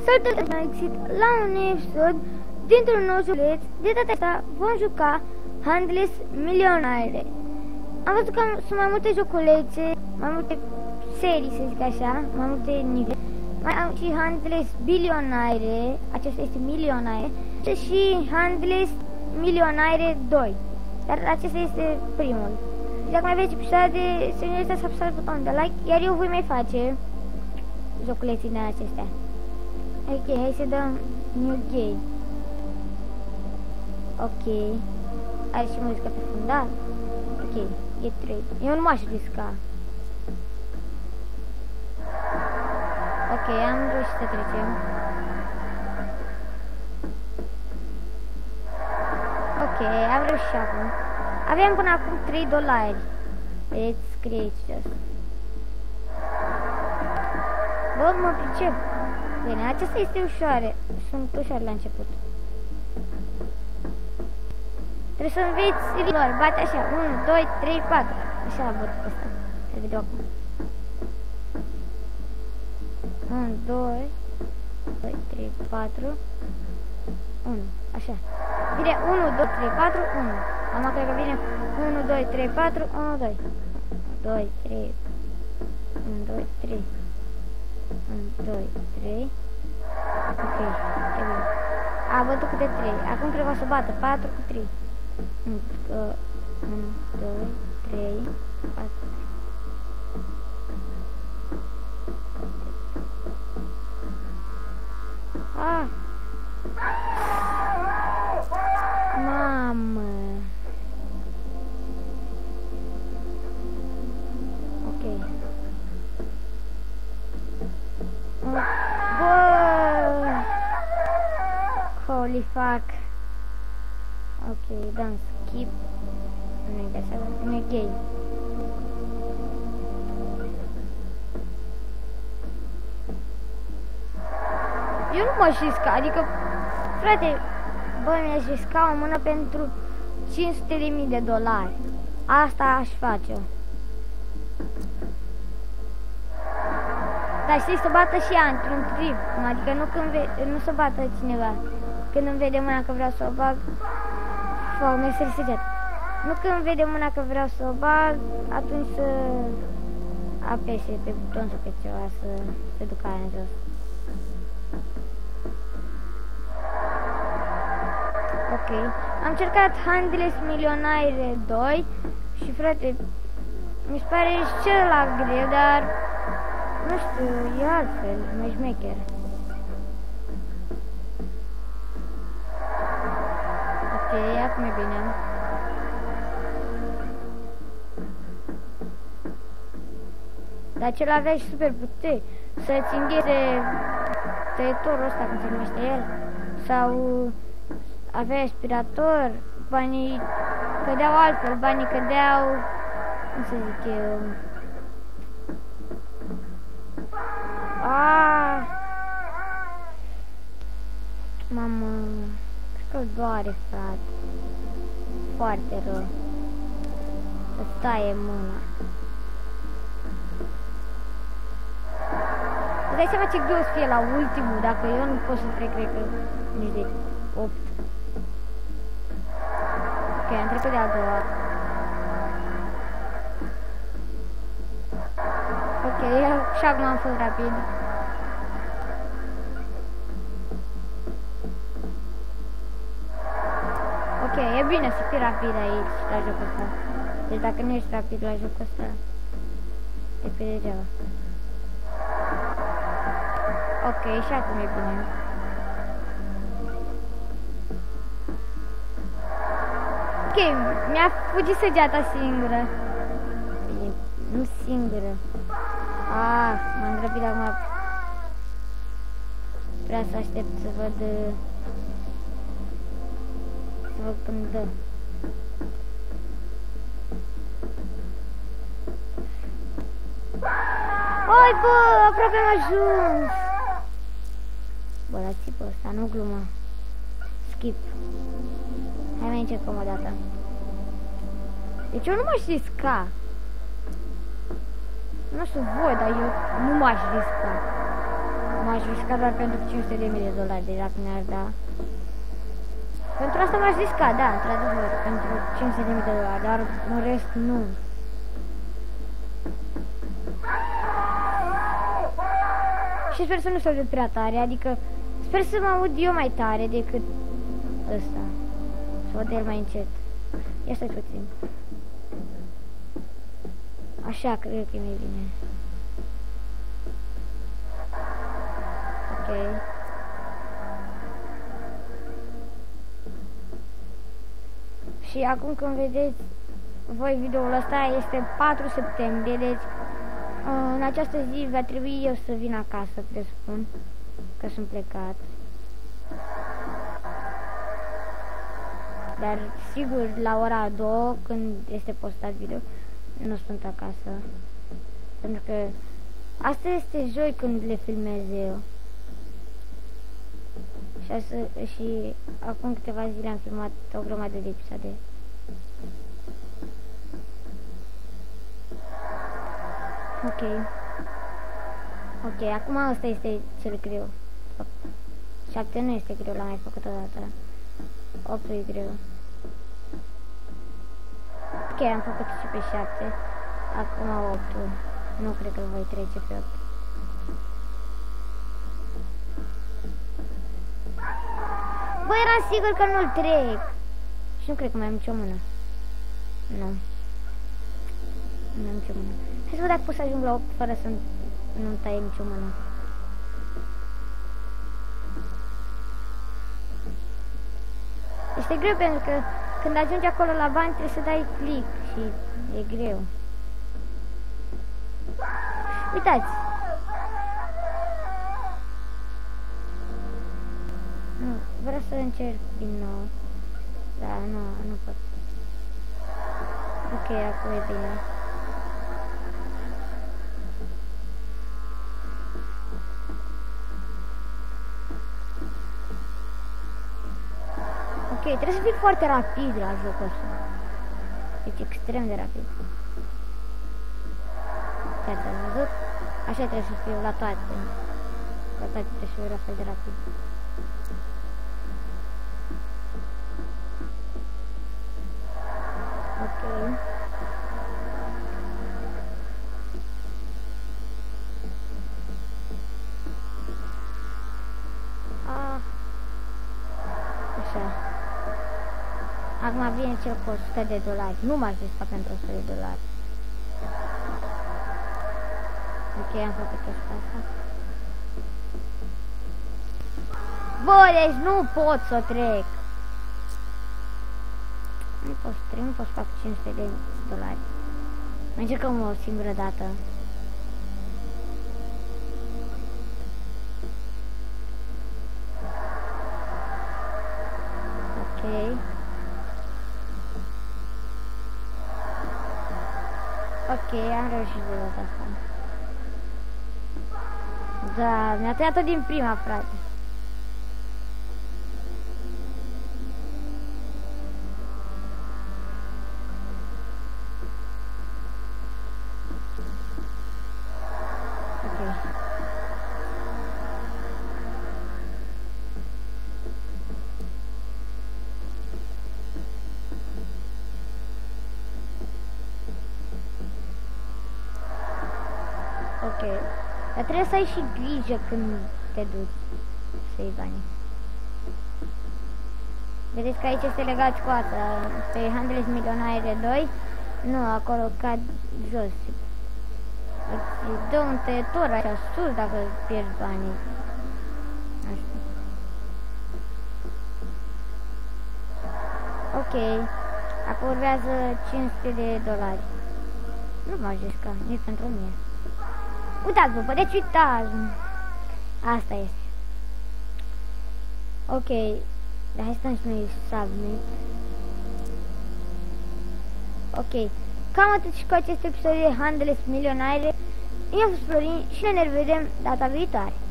Salutări, am găsit la un episod dintr-un nou joculeț. De data asta vom juca Handless Millionaire. Am văzut că sunt mai multe joculețe, mai multe serii, să zic așa, mai multe nivele. Mai am și Handless Billionaire, acesta este Milionaire, și Handless Millionaire 2. Dar acesta este primul. Dacă mai aveți episoade, să nu uitați să apăsați butonul de like, iar eu voi mai face joculeții din acestea. Ok, hai să dăm New Game. Ok. Are și muzică pe fundal. Ok, e 3. Eu nu m-aș risca. Ok, am reușit să trecem. Ok, am reușit acum. Aveam până acum $3. Vedeți, scrie aici jos. Bă, mă pricep. Bine, aceasta este ușoară. Sunt ușoare la început. Trebuie să înveți lor. Bate așa. 1, 2, 3, 4. Așa văd ăsta. Să vedem acum. 1, 2, 3, 4. 1. Așa. Bine, 1, 2, 3, 4, 1. Acum cred că vine 1, 2, 3, 4, 1, 2. 2, 3. 1, 2, 3. 1, 2, 3. Ok, e bine. A bătut câte 3. Acum cred că o să bată 4 cu 3. 1, 2, 3, 4. Ah! Mamă! Ok. Bă! Holy fuck! Ok, dăm skip. Nu e așa, nu e gay. Eu nu m-aș risca, adică, frate, bă, mi-aș risca o mână pentru $500.000. Asta aș face-o. Dar știi, să bată și ea într-un trip, adică nu să bată cineva. Când îmi vede mâna că vreau să o bag, mi-a sărit săgeata. Nu când vede mâna că vreau să o bag, atunci să apese pe buton sau pe ceva, să se ducă aia în jos. Ok, am încercat Handless Millionaire 2 și, frate, mi se pare și celălalt greu, dar nu știu, e altfel, mai șmecher. Ok, acum e bine. Dar cel avea și super puteri, să-ți îngheze tăietorul ăsta, cum se numește el, sau avea aspirator, banii cădeau altfel, banii cădeau, cum să zic eu, mamă, cred că doare, frate, foarte rău, îți taie mâna. Îți dai seama ce greu să fie la ultimul, dacă eu nu pot să trec, cred că nici de 8. Ok, am trecut de a doua. Ok, și acum am fost rapid. Ok, e bine să fii rapid aici, la jocul ăsta. Deci dacă nu ești rapid la jocul ăsta, e pe degeaba. Ok, și acum e bine. Ok, mi-a fugit săgeata singură. Bine, nu singură. M-am grăbit acum. Vreau să aștept să văd când dă. Oi, bă, aproape am ajuns. Bă, dați-i pe ăsta, nu glumă. Skip. Hai mai încercăm o dată. Deci eu nu m-aș risca. Nu știu voi, dar eu nu m-aș risca. M-aș risca doar pentru 500.000 de dolari, deci dacă mi-ar da. Pentru asta m-aș risca, da, într-adevăr, pentru 500.000 de dolari, dar în rest nu. Și sper să nu se aude prea tare, adică sper să mă aud eu mai tare decât ăsta. Să văd el mai încet. Ia stai puțin. Așa, cred că e mai bine. Ok. Și acum când vedeți voi videoul ăsta, este 4 septembrie, deci în această zi va trebui eu să vin acasă, presupun că sunt plecat. Dar sigur la ora 2, când este postat video, nu sunt acasă. Pentru că asta este joi când le filmez eu. Și acum câteva zile am filmat o grămadă de episoade. Ok. Ok, acum asta este cel greu. 7 nu este greu, l-am mai făcut o dată. 8 e greu. Ok, am făcut și pe 7. Acum 8. Nu cred că voi trece pe 8. Bă, eram sigur că nu-l trec. Și nu cred că mai am nicio mână. Nu. Nu am nicio mână. Hai să văd dacă pot să ajung la 8 fără să nu-mi taie nicio mână. Este greu pentru că când ajungi acolo la bani trebuie să dai click și e greu. Uitați! Nu, vreau să încerc din nou. Da, nu pot. Ok, acum e bine. Ok, trebuie să fii foarte rapid la jocul ăsta. Deci extrem de rapid. Ați văzut? Așa trebuie să fiu la toate. La toate trebuie să fiu la fel de rapid. Ok. Așa. Acum vine cel cu 100 de dolari. Nu m-aș risca pentru 100 de dolari. Ok, am făcut asta. Bă, deci nu pot să o trec. Nu pot să trec, nu pot să fac 500 de dolari. Mai încercăm o singură dată. Ok. Ok, am reușit de data asta. Da, mi-a tăiat-o din prima, frate. Ok. Dar trebuie să ai și grijă când te duci să iei banii. Vedeți că aici este legat cu asta. Pe Handles Milionaire 2. Nu, acolo cad jos. Îți dă un tăietor așa sus dacă pierzi banii. Așa. Ok. Acum urmează 500 de dolari. Nu m-aș risca, nici pentru mine. Uitați-vă, deci uitați. Asta este. Ok. Dar hai stăm și noi submit. Ok. Cam atât și cu acest episod de Handles Milionaire. Eu am fost Florin și ne vedem data viitoare.